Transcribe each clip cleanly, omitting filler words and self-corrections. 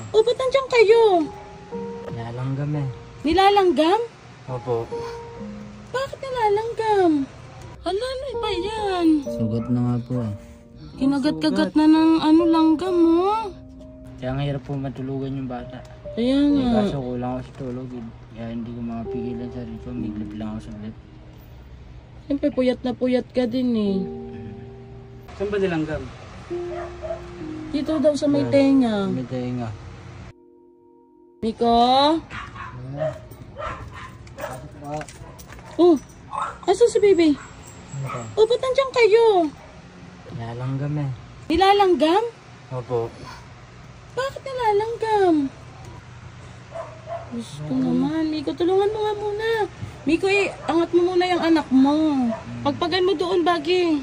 O, ba't nandiyan kayo? Nilalanggam eh. Nilalanggam? Opo. Bakit nilalanggam? Hala, ano ba yan? Sugat na nga po eh. Kinagat-kagat na ng langgam mo. Kaya nga hirap po matulugan yung bata. Kaya nga. Kaso kulang ako sa tulog eh. Kaya hindi ko makapigilan sa rito. Miglip lang ako saglit. Siyempre, puyat na puyat ka din eh. Saan ba nilanggam? Dito daw sa may tenga. May tenga. Miko? Oh, asan si baby? Oh, ba't nandiyan kayo? Nilalanggam eh. Nilalanggam? Opo. Bakit nilalanggam? Gusto naman. Miko, tulungan mo nga muna. Miko, angat mo muna yung anak mo. Pagpagan mo doon, Bagi.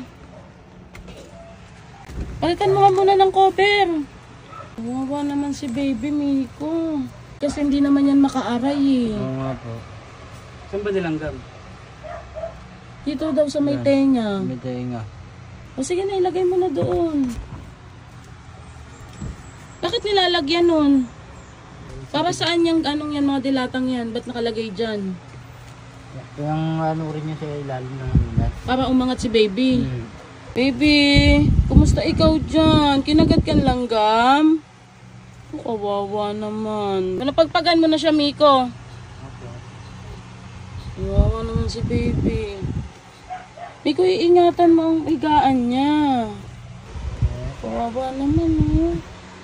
Palitan mo nga muna ng cover. Wawa naman si baby, Miko. Kasi hindi naman yan makaaray eh. Oo nga po. Saan ba nilanggam? Dito daw sa may tenga. May tenga. O sige na, ilagay mo na doon. Bakit nilalagyan nun? Para saan yung yan, mga dilatang yan? Ba't nakalagay dyan? Yung rin niya sa ilalim ng ulat. Para umangat si baby. Baby, kumusta ikaw dyan? Kinagat ka ng langgam? Kawawa naman. Napagpagan mo na siya, Miko. Kawawa naman si baby. Miko, iingatan mo ang higaan niya. Kawawa naman, oh.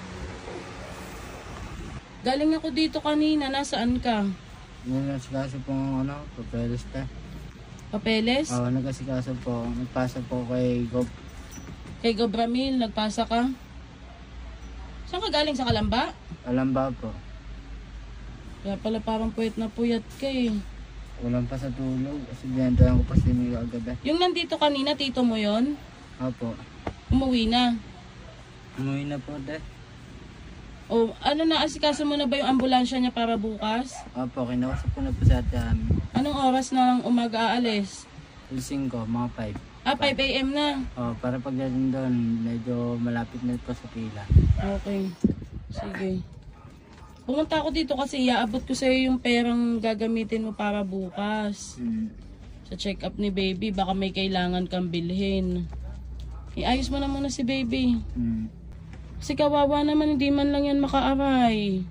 Galing ako dito kanina. Nasaan ka? Nagkasikaso po ng papeles ka. Papeles? Oo, nagkasikaso po. Nagpasa po kay Gob. Kay Gobramil, nagpasa ka? Saan ka galing? Sa Kalamba? Kalamba po. Kaya pala parang puyat na puyat ka eh. Walang pa sa tulog. Kasi binantayan ko pa si Mio agabi. Yung nandito kanina, tito mo yon? Opo. Umuwi na. Umuwi na po, de. O ano na, asikaso mo na ba yung ambulansya niya para bukas? Opo, kinakausap ko na po sa ate amin. Anong oras na ng umaga aalis? 5, mga 5. 5 AM na. Para pagdating doon, medyo malapit na po sa pila. Okay. Sige. Pumunta ako dito kasi iaabot ko sa'yo yung perang gagamitin mo para bukas. Sa check-up ni baby, baka may kailangan kang bilhin. Iayos mo na muna si baby. Kasi kawawa naman, hindi man lang yan makaaray.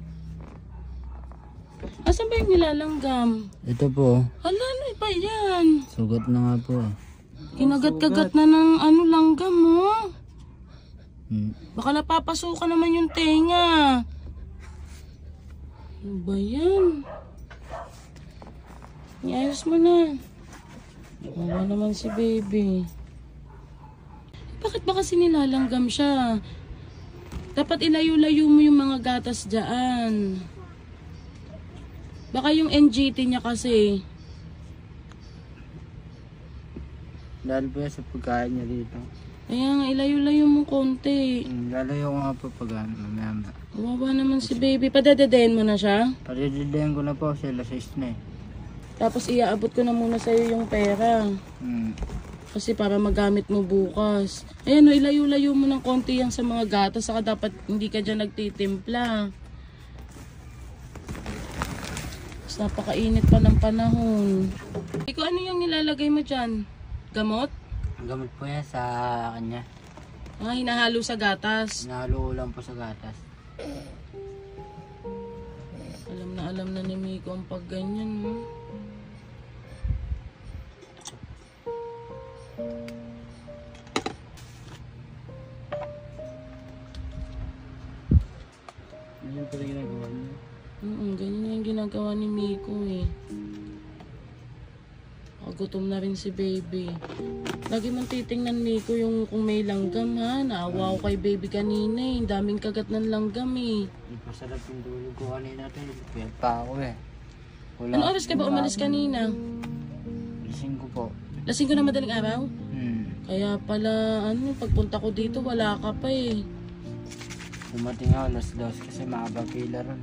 Asan ba yung nilalanggam? Ito po. Hala, ano ba yan? Sugat na nga po. Kinagat-kagat na ng langgam mo. Baka napapasukan naman yung tenga. Ano ba yan? Iayos mo na. Wala naman si baby. Bakit ba kasi nilalanggam siya? Dapat ilayo-layo mo yung mga gatas dyan. Baka yung NGT niya kasi. Dahil po yan sa pagkain niya dito. Kaya nga, ilayo-layo mo konti. Lalayo ko nga po pag mamaya. Wawa naman si baby. Padadedehin mo na siya? Padididihan ko na po sila sa na eh. Tapos iaabot ko na muna sa'yo yung pera. Kasi para magamit mo bukas. Ayan o, ilayo-layo mo ng konti yan sa mga gatas. Saka dapat hindi ka dyan nagtitimpla. Tapos napakainit pa ng panahon. Ikaw, ano yung nilalagay mo dyan? Gamot? Ang gamot po yan sa kanya. Hinahalo sa gatas. Hinahalo lang po sa gatas. Alam na ni Miko ang pag ganyan mo. Ganyan po rin ginagawa niya. Ganyan yung ginagawa ni Miko eh. Gutom na rin si baby. Lagi mong titingnan, Miko, yung kung may langgam ha. Naawa ko kay baby kanina eh. Daming kagat ng langgam eh. Masarap yung tulog ko kanina ito. Piyat pa ako eh. Ano oras ka ba umalis kanina? Lasing ko po. Lasing ko na madaling araw? Kaya pala, pagpunta ko dito, wala ka pa eh. Dumating ako alas 2 kasi maaba pila ron.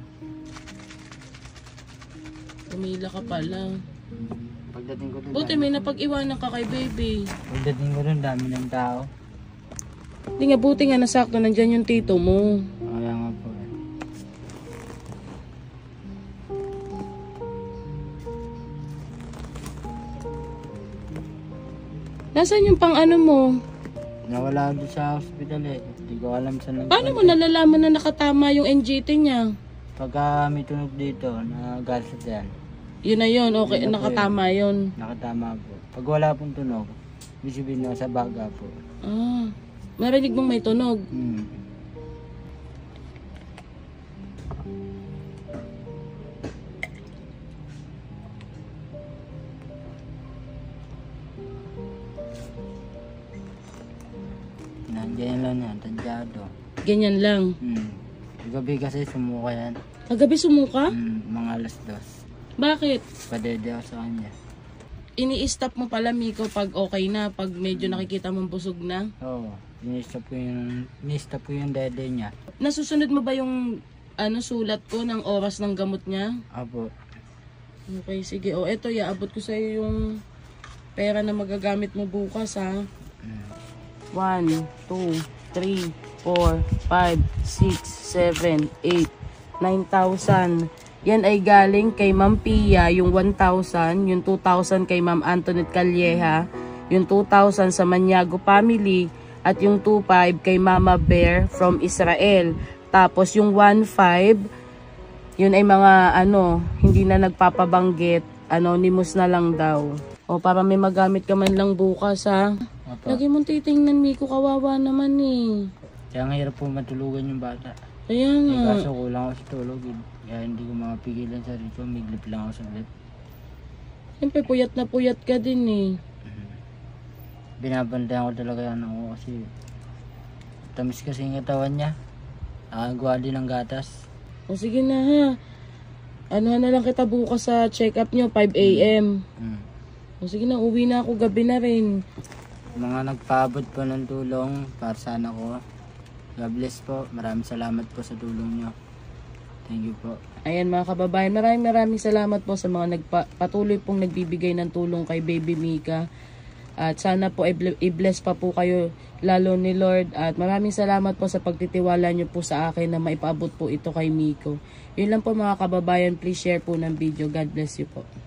Pumila ka pala. Pagdating ko doon. Buti may napag-iwanan ka kay baby. Pagdating ko doon, dami ng tao. Hindi nga, buti nga nasakto, nandyan yung tito mo. Kaya nga po eh. Nasaan yung pang ano mo? Nawala doon sa hospital eh. Hindi ko alam saan Paano mo nalalaman na nakatama yung NGT niya? Pagka may tunog dito, nagalit yan. Yun na yun, okay, Yun na po nakatama yun. Nakatama po. Pag wala pong tunog, ibig na sa baga po. Ah, narinig mong may tunog? Ganyan lang yan, tadyado. Ganyan lang. Gabi kasi sumuka yan. Kagabi sumuka? Mga alas 2. Bakit? Padede ako sa kanya. Ini-stop mo pala, Miko, pag okay na, pag medyo nakikita mong busog na? Oo, inistop ko yung dede niya. Nasusunod mo ba yung sulat ko ng oras ng gamot niya? Apo. Okay, sige. O, eto, iaabot ko sa'yo yung pera na magagamit mo bukas, ha? 1, 2, 3, 4, 5, 6, 7, 8, 9,000. Yan ay galing kay Ma'am Pia, yung 1,000, yung 2,000 kay Ma'am Antoinette Calleja, yung 2,000 sa Maniago family, at yung 2,500 kay Mama Bear from Israel. Tapos yung 1,500, yun ay mga hindi na nagpapabanggit, anonymous na lang daw. O para may magamit ka man lang bukas, ha? Apo. Lagi mong titingnan, Miko, kawawa naman eh. Kaya ang hirap po matulugan yung bata. Kaya nga. Kaso kulang ako sa tulog. Kaya hindi ko makapigilan sa rito. Miglip lang ako sa bed. Siyempre, puyat na puyat ka din eh. Binabantayan ko talaga yan ako kasi tamis kasi yung katawan niya. Nakagawa din ng gatas. O sige na ha. Anuhan na lang kita bukas sa check-up nyo, 5 a.m. O sige na, uwi na ako, gabi na rin. Mga nagpaabot po ng tulong para sa anak ko. God bless po. Maraming salamat po sa tulong nyo. Thank you po. Ayan mga kababayan, maraming salamat po sa mga patuloy pong nagbibigay ng tulong kay Baby Mika. At sana po i-bless pa po kayo lalo ni Lord. At maraming salamat po sa pagtitiwala nyo po sa akin na maipaabot po ito kay Miko. Yun lang po mga kababayan, please share po ng video. God bless you po.